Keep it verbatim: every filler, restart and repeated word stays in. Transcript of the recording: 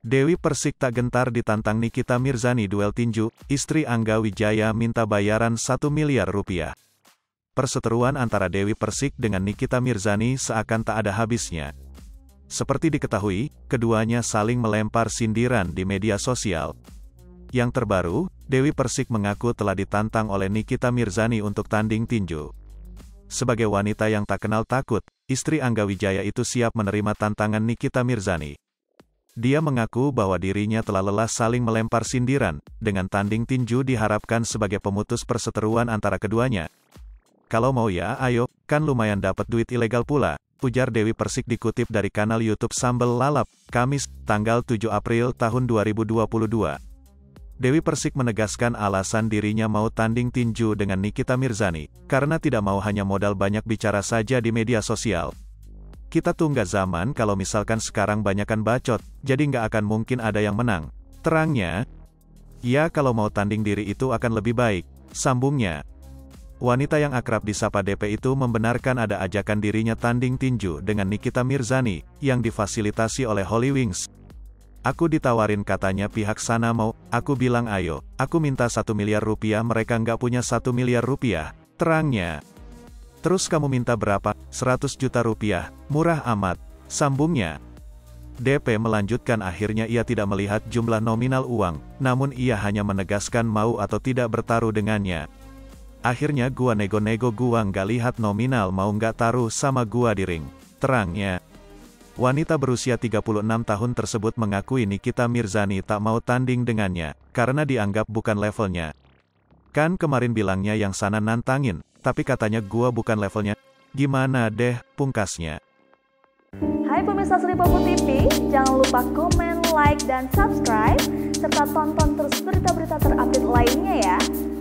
Dewi Persik tak gentar ditantang Nikita Mirzani duel tinju, istri Angga Wijaya minta bayaran satu miliar rupiah. Perseteruan antara Dewi Persik dengan Nikita Mirzani seakan tak ada habisnya. Seperti diketahui, keduanya saling melempar sindiran di media sosial. Yang terbaru, Dewi Persik mengaku telah ditantang oleh Nikita Mirzani untuk tanding tinju. Sebagai wanita yang tak kenal takut, istri Angga Wijaya itu siap menerima tantangan Nikita Mirzani. Dia mengaku bahwa dirinya telah lelah saling melempar sindiran, dengan tanding tinju diharapkan sebagai pemutus perseteruan antara keduanya. Kalau mau ya ayo, kan lumayan dapat duit ilegal pula, ujar Dewi Persik dikutip dari kanal YouTube Sambel Lalap, Kamis, tanggal tujuh April tahun dua ribu dua puluh dua. Dewi Persik menegaskan alasan dirinya mau tanding tinju dengan Nikita Mirzani, karena tidak mau hanya modal banyak bicara saja di media sosial. Kita tuh nggak zaman kalau misalkan sekarang banyakan bacot, jadi nggak akan mungkin ada yang menang. Terangnya, ya kalau mau tanding diri itu akan lebih baik, sambungnya. Wanita yang akrab disapa D P itu membenarkan ada ajakan dirinya tanding tinju dengan Nikita Mirzani, yang difasilitasi oleh Holy Wings. Aku ditawarin katanya pihak sana mau, aku bilang ayo, aku minta satu miliar rupiah mereka nggak punya satu miliar rupiah, terangnya. Terus kamu minta berapa? seratus juta rupiah, murah amat, sambungnya. D P melanjutkan akhirnya ia tidak melihat jumlah nominal uang, namun ia hanya menegaskan mau atau tidak bertaruh dengannya. Akhirnya gua nego-nego gua nggak lihat nominal mau nggak taruh sama gua di ring, terangnya. Wanita berusia tiga puluh enam tahun tersebut mengakui Nikita Mirzani tak mau tanding dengannya, karena dianggap bukan levelnya. Kan kemarin bilangnya yang sana nantangin, tapi katanya gua bukan levelnya. Gimana deh, pungkasnya. Hai pemirsa Sri Popo T V, jangan lupa komen, like, dan subscribe, serta tonton terus berita-berita terupdate lainnya ya.